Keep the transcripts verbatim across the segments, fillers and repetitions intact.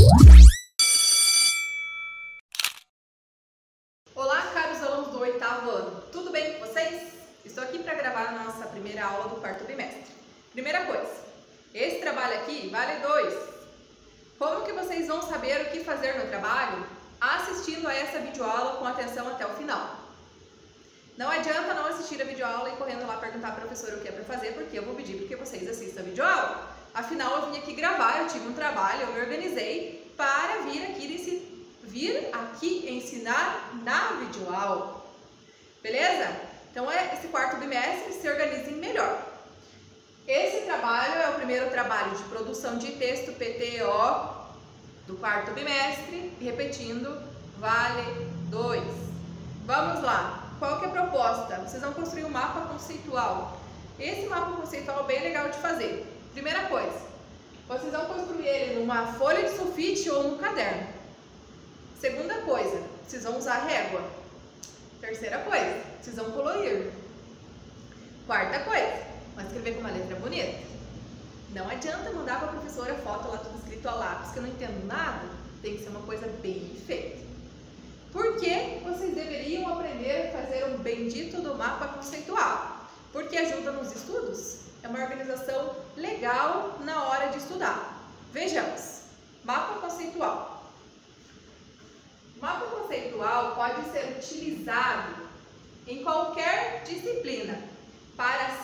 Olá, caros alunos do oitavo ano, tudo bem com vocês? Estou aqui para gravar a nossa primeira aula do quarto bimestre. Primeira coisa, esse trabalho aqui vale dois. Como que vocês vão saber o que fazer no trabalho? Assistindo a essa videoaula com atenção até o final. Não adianta não assistir a videoaula e correndo lá perguntar à professora o que é para fazer, porque eu vou pedir para que vocês assistam a videoaula. Afinal, eu vim aqui gravar, eu tive um trabalho, eu me organizei para vir aqui, nesse, vir aqui ensinar na videoaula. Beleza? Então, é esse quarto bimestre, se organizem melhor. Esse trabalho é o primeiro trabalho de produção de texto P T O do quarto bimestre. Repetindo, vale dois. Vamos lá. Qual que é a proposta? Vocês vão construir um mapa conceitual. Esse mapa conceitual é bem legal de fazer. Primeira coisa, vocês vão construir ele numa folha de sulfite ou no caderno. Segunda coisa, vocês vão usar régua. Terceira coisa, vocês vão colorir. Quarta coisa, vai escrever com uma letra bonita. Não adianta mandar para a professora foto lá tudo escrito a lápis, que eu não entendo nada. Tem que ser uma coisa bem feita. Por que vocês deveriam aprender a fazer um bendito do mapa conceitual? Porque ajuda nos estudos. É uma organização legal na hora de estudar. Vejamos. Mapa conceitual. O mapa conceitual pode ser utilizado em qualquer disciplina para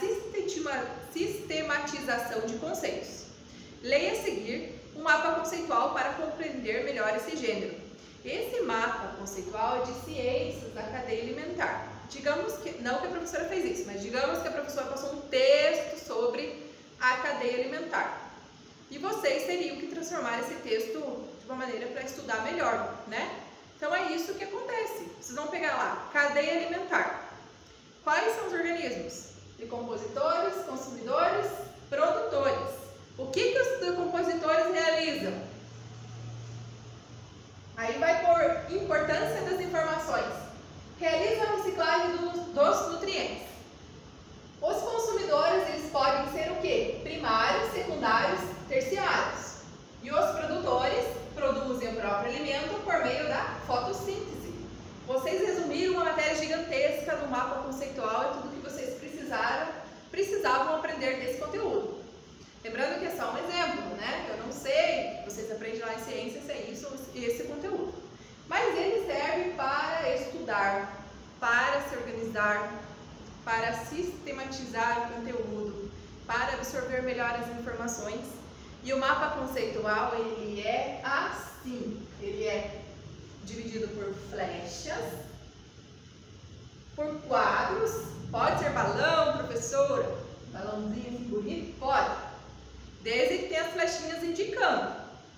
sistematização de conceitos. Leia a seguir um mapa conceitual para compreender melhor esse gênero. Esse mapa conceitual é de ciências da cadeia alimentar. Digamos que, não que a professora fez isso, mas digamos que a professora passou um texto sobre a cadeia alimentar. E vocês teriam que transformar esse texto de uma maneira para estudar melhor, né? Então é isso que acontece. Vocês vão pegar lá, cadeia alimentar. Quais são os organismos? Decompositores, consumidores, produtores. O que, que os decompositores realizam? Aí vai por importância das informações. Realiza a reciclagem dos, dos nutrientes. Os consumidores, eles podem ser o quê? Primários, secundários, terciários. E os produtores produzem o próprio alimento por meio da fotossíntese. Vocês resumiram uma matéria gigantesca no mapa conceitual e tudo que vocês precisaram, precisavam aprender desse conteúdo. Lembrando que é só um exemplo, né? Eu não sei, vocês aprendem lá em ciências, é isso, esse conteúdo. Mas ele serve para estudar, para se organizar, para sistematizar o conteúdo, para absorver melhor as informações. E o mapa conceitual, ele é assim, ele é dividido por flechas, por quadros, pode ser balão, professora, balãozinho assim bonito, pode. Desde que tenha as flechinhas indicando.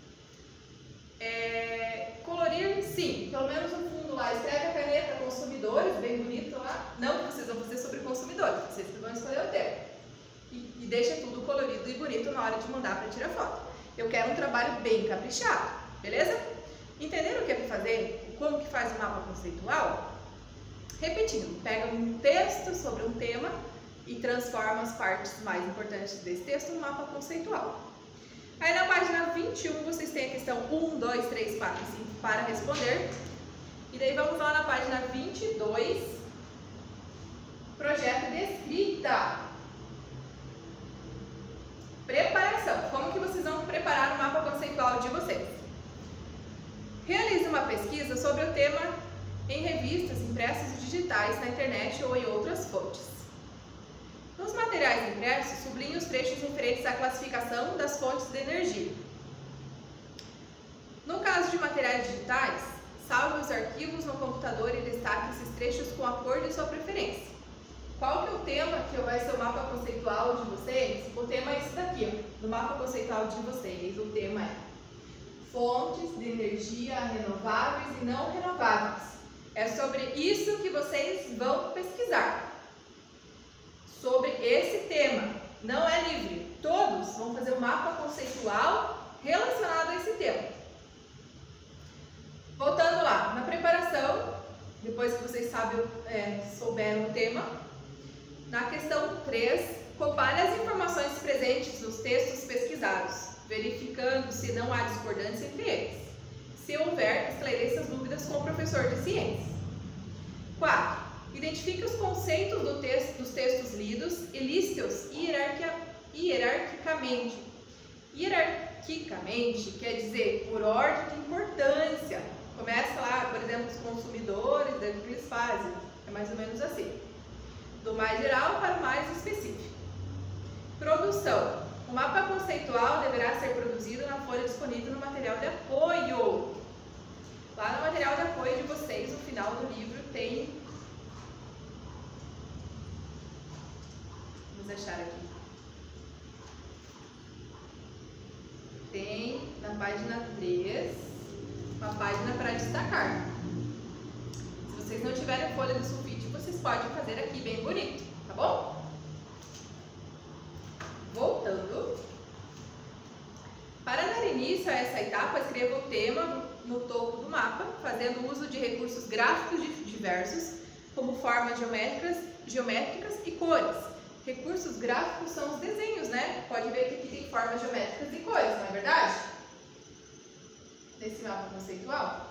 É, colorir, sim. Pelo menos no fundo lá, escreve a caneta consumidores, bem bonito lá. Não que vocês vão fazer sobre consumidores, vocês que vão escolher o tema. E, e deixa tudo colorido e bonito na hora de mandar para tirar foto. Eu quero um trabalho bem caprichado, beleza? Entenderam o que é para fazer? Como que faz o mapa conceitual? Repetindo, pega um texto sobre um tema e transforma as partes mais importantes desse texto no mapa conceitual. Aí na página vinte e um vocês têm a questão um, dois, três, quatro e cinco para responder. E daí vamos lá na página vinte e dois, projeto de escrita. Preparação. Como que vocês vão preparar o mapa conceitual de vocês? Realize uma pesquisa sobre o tema em revistas impressas e digitais na internet ou em outras fontes. Nos materiais impressos, sublinhe os trechos referentes à classificação das fontes de energia. No caso de materiais digitais, salve os arquivos no computador e destaque esses trechos com a cor de sua preferência. Qual que é o tema que vai ser o mapa conceitual de vocês? O tema é esse daqui, do mapa conceitual de vocês. O tema é fontes de energia renováveis e não renováveis. É sobre isso que vocês vão pesquisar. Sobre esse tema, não é livre, todos vão fazer um mapa conceitual relacionado a esse tema. Voltando lá, na preparação, depois que vocês sabem, é, souberam o tema, na questão três, compare as informações presentes nos textos pesquisados. verificando se não há discordância entre eles. Se houver, esclareça as dúvidas com o professor de ciências. quatro. Identifique os conceitos do texto, dos textos lidos e liste-os hierarquicamente. Hierarquicamente quer dizer por ordem de importância. Começa lá, por exemplo, os consumidores, daí o que eles fazem. É mais ou menos assim. Do mais geral para o mais específico. Produção. O mapa conceitual deverá ser produzido na folha disponível no material de apoio. Lá no material de apoio de vocês, no final do livro, tem... Vamos achar aqui. Tem na página três, uma página para destacar. Se vocês não tiverem folha do sulfite, vocês podem fazer aqui bem bonito, tá bom? Voltando. Para dar início a essa etapa, escreva o tema no topo do mapa, fazendo uso de recursos gráficos diversos, como formas geométricas, geométricas e cores. Recursos gráficos são os desenhos, né? Pode ver que aqui tem formas geométricas e cores, não é verdade? Nesse mapa conceitual.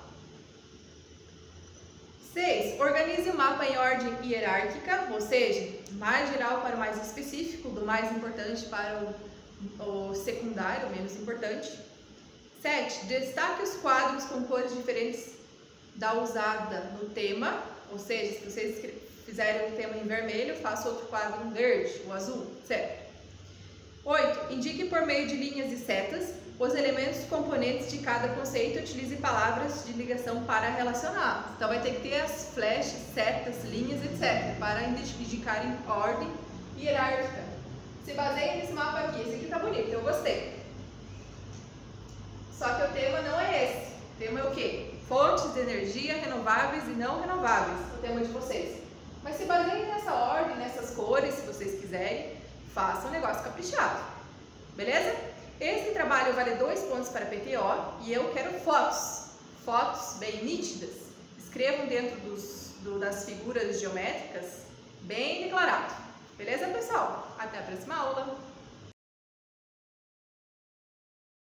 seis. Organize o mapa em ordem hierárquica, ou seja, mais geral para o mais específico, do mais importante para o, o secundário, o menos importante. sete. Destaque os quadros com cores diferentes da usada no tema, ou seja, se vocês fizerem um tema em vermelho, faça outro quadro em verde ou azul, certo? oito. Indique por meio de linhas e setas os elementos componentes de cada conceito e utilize palavras de ligação para relacionar. Então vai ter que ter as flechas, setas, linhas, etcétera para indicar em ordem hierárquica. Se baseia nesse mapa aqui, esse aqui tá bonito, eu gostei. Só que o tema não é esse. O tema é o quê? Fontes de energia renováveis e não renováveis, o tema de vocês. Mas se baseiem nessa ordem, nessas cores, se vocês quiserem, façam um negócio caprichado. Beleza? Esse trabalho vale dois pontos para P T O e eu quero fotos. Fotos bem nítidas. Escrevam dentro dos, do, das figuras geométricas bem declarado. Beleza, pessoal? Até a próxima aula!